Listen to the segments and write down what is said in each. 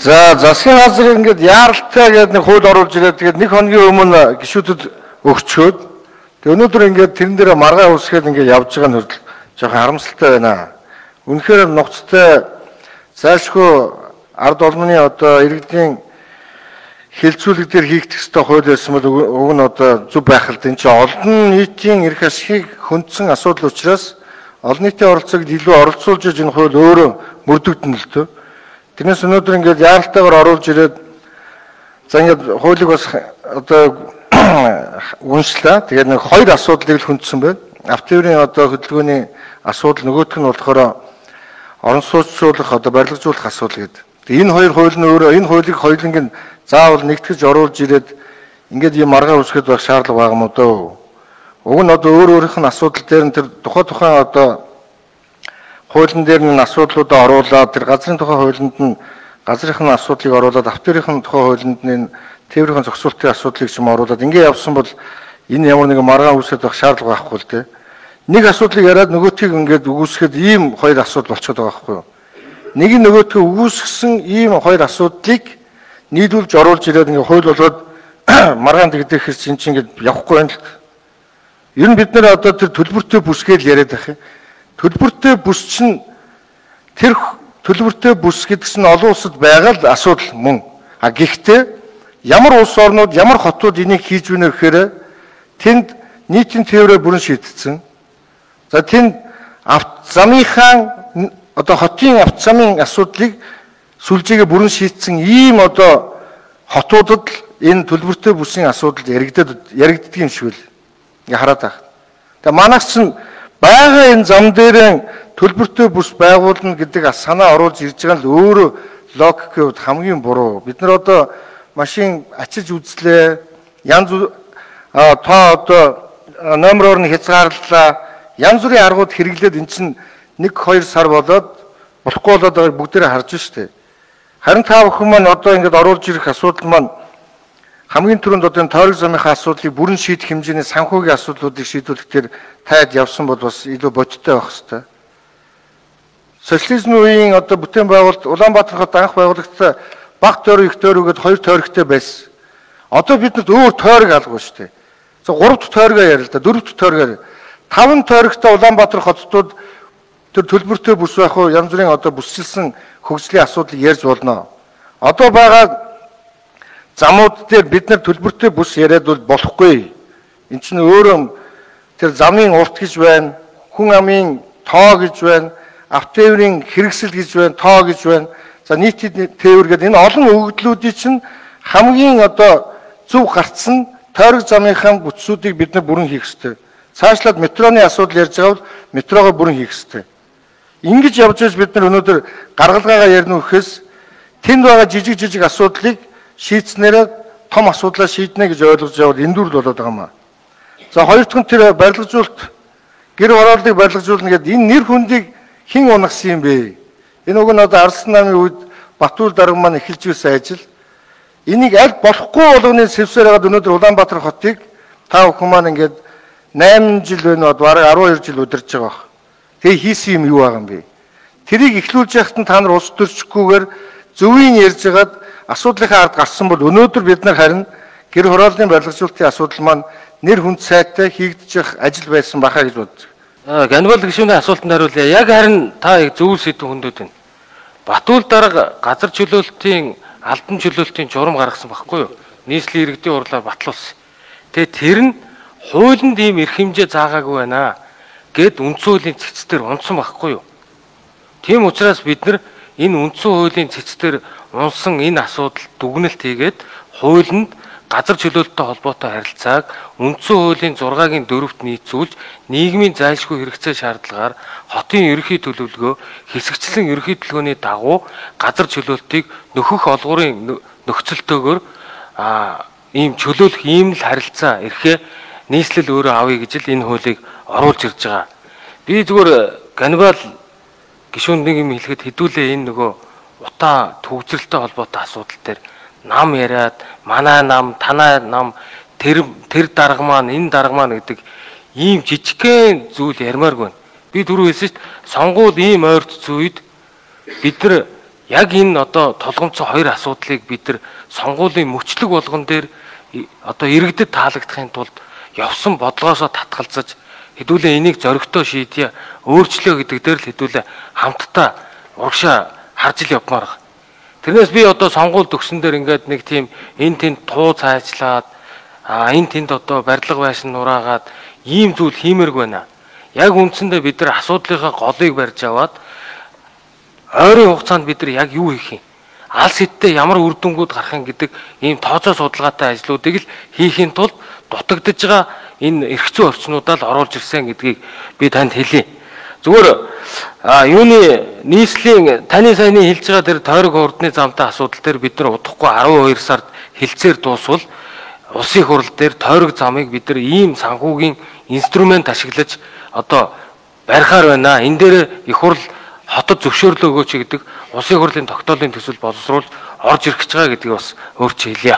За засгийн газар ингээд яаралтай гэдэг нэг хууль оруулж ирээд тэгээд нэг хоногийн өмнө гишүүдэд өгчөөд өнөөдөр ингээд тэрэн дээр маргаа үсгээд ингээд явж байгаа нь жоохон харамсалтай байна. Үнэхээр нухацтай зайлшгүй ард олонны одоо иргэдийн хилцүүлэг дээр хийгдэх ёстой хууль байсан бол уг нь одоо зүв байх л энэ чинь олон нийтийн эрх ашигыг хөндсөн асуудал учраас олон нийтийн оролцоог илүү оролцуулж энэ хууль өөрөө мөрдөгдөн л дөө. Тэрнээс өнөөдөр ингээд яаралтайгаар оруулж ирээд за ингээд хуулийг бас одоо уншлаа. Тэгээд нэг хоёр асуудлыг л хөндсөн байна. Автоврын одоо хөдөлгөөний асуудал нөгөөх нь болохоор орон сууцлуулах одоо барилгажуулах асуудал гэдэг. Энэ хоёр хууль нь өөрөө энэ хуулийг хоёуланг нь заавал нэгтгэж оруулж ирээд ингээд юм маргаа үсгэд байх шаардлага байгаа юм дөө. Уг нь одоо өөрийнх нь асуудал дээр нь тэр тухайн одоо хуулийн дээр нь асуудлуудаа оруулаад тэр газрын тухай хуулинд нь газрынхны асуудлыг оруулаад автоврын тухай хуулинд нь тээврийн зохицуултын асуудлыг ч юм оруулаад ингээд явсан бол энэ ямар нэгэн маргаа үсгэд байх шаардлага байхгүй л дээ. Нэг асуудлыг яриад нөгөөтгийг ингээд үгүйсгэхэд ийм хоёр асуудал болчиход байгаа байхгүй юу? Нэг нь нөгөөтгөө үгүйсгэсэн ийм хоёр асуудлыг нийлүүлж оруулж ирээд ингээд хууль болоод маргаан тэгдэх хэрэг чинь ингээд явахгүй байна л. Ер нь бид нэр одоо тэр төлбөртэй бүсгээл яриад байх юм. Төлбөртэй бүс чинь тэр төлбөртэй бүс гэдгс нь олон улсад байгаа л асуудал мөн. А гэхдээ ямар улс орнууд ямар хотууд энийг хийж байна гэхээр тэнд нийтийн тээврээ бүрэн шийдсэн. За тэнд замынхаа одоо хотын автозамын асуудлыг сүлжээгээ бүрэн шийдсэн ийм одоо хотуудад энэ төлбөртэй бүсийн асуудал яригддаг юм шиг л ингээ хараад байна. Тэгээ манайх чинь байгаа энэ зам дээр төлбөртэй бүс байгуулна гэдэг санаа оруулж ирж байгаа л өөрөө логикийн хамгийн буруу. Бид нар одоо машин ачиж үзлээ. Янз та одоо номероор нь хязгаарлалаа. Янз бүрийн аргууд хэрэглээд эн чинь 1-2 сар болоод болохгүй болоод байгааг бүгдээрээ харж штэ. Харин та бүхэн маань одоо ингээд оруулж ирэх асуудал маань хамгийн түрүүнд одоо энэ тойрог замынхаа асуудлыг бүрэн шийдэх хэмжээний санхүүгийн асуудлуудыг шийдвэрлэх дээр таад явсан бол бас илүү бодиттой байх хэрэгтэй. Социализмын үеийн одоо бүтээн байгуулалт Улаанбаатар хот анх байгуулагдсан баг тойрог их тойрог гэдээ 2 тойрогтой байсан. Одоо биднэрт өөр тойрог алга шүү дээ. За 3 дахь тойрогоо ярил л да, 4 дахь тойрогоо. 5 тойрогтой Улаанбаатар хотод тэр төлбөртэй бүс байх уу янз бүрийн одоо бүсчилсэн хөгжлийн асуудлыг ярьж болно. Одоо байгаа замууд дээр бид нар төлбөртэй бүс яриад бол болохгүй. Энд чинь өөрөө тэр замын урт гэж байна, хүн амын тоо гэж байна, автотээврийн хэрэгсэл гэж байна, тоо гэж байна. За нийтийн тээвэр гэдэг энэ олон өгөгдлүүдийн чинь хамгийн одоо зөв гарцсан тойрог замынхаа бүтцүүдийг бид нар бүрэн хийх ёстой. Цаашлаад метроны асуудал ярьж байгаа бол метрогоо бүрэн хийх ёстой. Ингэж явж байж бид нар өнөөдөр гаргалгаагаа ярина гэхээс тэнд байгаа жижиг асуудлыг шийдснээрээ том асуудлаа шийднэ гэж ойлгож явал эндүрл болоод байгаа юм аа. За хоёр дахь нь тэр барилгажуулалт гэр хорооллыг барилгажуулна гэдэг энэ нэр хүндийг хэн унагсан юм бэ? Энэ уг нь одоо Арслан намын үед Батүр дарга маань эхэлж байсан ажил. Энийг аль болохгүй болгоны сэвсээр хагаад өнөөдөр Улаанбаатар хотыг та бүхэн маань ингээд 8 жил байна уу бараг 12 жил удирж байгаа баг. Тэгээ хийсэн юм юу байгаа юм бэ? Тэрийг эхлүүлж яхад нь та нар ус төрчихгүйгээр зөвийн ярьж хагаад асуудлынхаа ард гарсан бол өнөөдөр бид нар харин гэр хорооллын барилгажуулалтын асуудал маань нэр хүнд сайтай хийгдэж ажил байсан баха гэж боддог. Ганбал гишүүний асуултанд хариулъя. Яг харин та зөв сэдв хөндөд байна. Батүл дарга газар чөлөөлтийн албан чөлөөлтийн журам гаргасан байхгүй юу? Нийслэлийн иргэдийн урлаар батлуулсан. Тэгээ тэр нь хуулинд ийм эрх хэмжээ заагаагүй байна гэд үндсэн хуулийн цэцтэр унсан байхгүй юу? Тийм учраас бид нар энэ үндсэн хуулийн цэцтэр унсан энэ асуудал дүгнэлт хийгээд хуулинд газар чөлөөлттэй холбоотой харилцааг үндсэн хуулийн 6-гийн 4-т нийцүүлж нийгмийн зайлшгүй хэрэгцээ шаардлагаар хотын ерөнхий төлөвлөгөө хэсэгчлэн ерөнхий төлөвлөгөөний дагуу газар чөлөөлтийг нөхөх олгуурын нөхцөлтөөр ийм чөлөөлөх ийм л харилцаа эрхээ нийслэл өөрөө авъя гэж л энэ хуулийг оруулж ирж байгаа. Би зүгээр Ганбал гишүүн нэг юм хэлэхэд хэдүүлээ энэ нөгөө утаа төвчрэлтэй холбоотой асуудал дээр нам яриад манай нам танай нам тэр дарга маань энэ дарга маань гэдэг ийм жижигхэн зүйл ярмааргүй. Би түрүү хэлсэн шүү дээ. Сонгуул ийм ойрт зүйд бид нар яг энэ одоо толгомцсон хоёр асуудлыг бид нар сонгуулийн мөчлөг болгон дээр одоо иргэдэд таалагдахын тулд явсан бодлогоосоо татгалзаж хэдүүлээ энийг зоригтой шийдье өөрчлөө гэдэг дээр л хэдүүлээ хамтдаа урагшаа харж ил явмаар байна. Тэрнээс би одоо сонгуульд өгсөн дээр ингээд нэг тийм энэ тэнд туу цайжлаад энэ тэнд одоо барилга байшин нураагаад ийм зүйл хиймэрг байна. Яг үндсэндээ бид нар асуудлынхаа голыг барьж аваад ойрын хугацаанд бид нар яг юу хийх юм? Алс хэдтэй ямар үр дүнгууд гарах юм гэдэг ийм тооцоо судалгаатай ажлуудыг л хийхин тулд дутагдж байгаа энэ эрх зүйн орчнуудаа л оруулж ирсэн гэдгийг би танд хэлье. Зүгээр юуны нийслэлийн таны саяны хэлж байгаа тэр тойрог хурдны замтай асуудал дээр бид нар удахгүй 12 сард хэлцээр дуусвал улсын хурал дээр тойрог замыг бид нар ийм санхүүгийн инструмент ашиглаж одоо барихаар байна. Энэ дээр их хурл хотод зөвшөөрлөө өгөөч гэдэг улсын хурлын тогтоолын төсөл боловсруулж орж ирэх гэж байгаа гэдгийг бас өөрчилж хэлье.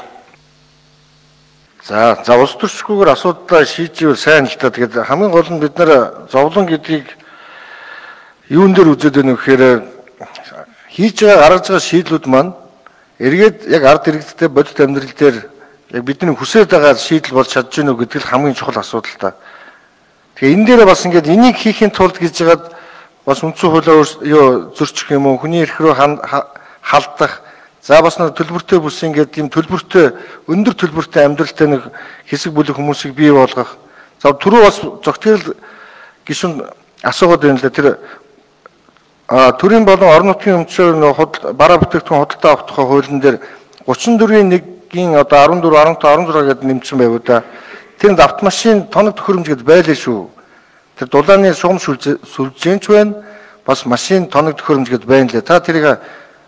За улс төрчгүйгээр асуудлаа шийдчихвэл сайн л та. Тэгээд хамгийн гол нь бид нар зовлон гэдгийг юун дээр үзээд байна вэ гэхээр хийж байгаа гаргаж байгаа шийдлүүд маань эргээд яг ард иргэдтэй бодит амьдрал дээр яг бидний хүсэж байгаа шийдэл болж чадж гэнэ үү гэдэг л хамгийн чухал асуудал та. Тэгээ энэ дээр бас ингээд энийг хийхин тулд гэж яагаад бас үндсэн хуулиар зөрчих юм уу хүний эрх рүү халдах за бас нэг төлбөртэй бүс ингээд ийм төлбөртэй өндөр төлбөртэй амьдралтай нэг хэсэг бүлэг хүмүүсийг бий болгох. За түрүү бас зөгтгөл гишүүн асуугаад байна л да тэр төрийн болон орон нутгийн өмчөөр бараа бүтээгдэхүүн худалдаа авах тухай хуулийн дээр 34-ийн 1-ийн одоо 14, 15, 16 гэдэг нэмсэн байв да. Тэнд автомашин тоног төхөөрөмж гэдээ байлээ шүү. Тэр дулааны шугам сүлжээнч байна. Бас машин тоног төхөөрөмж гэдээ байна лээ. Та тэрийг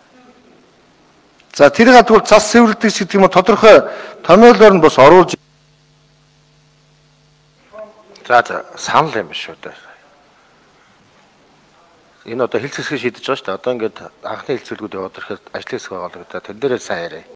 за тэрийг тэгвэл цас сэвэрлдэг гэдэг юм уу тодорхой томьёолоор нь бас оруулж за санал юм шүү дээ. Энэ одоо хэлц хэсгийг шийдэж байгаа шүү дээ. Одоо ингээд анхны хэлцүүлгүүд яваад ирэхэд ажлын хэсэг байгаа л гэдэг. Тэн дээрээ сайн яриа.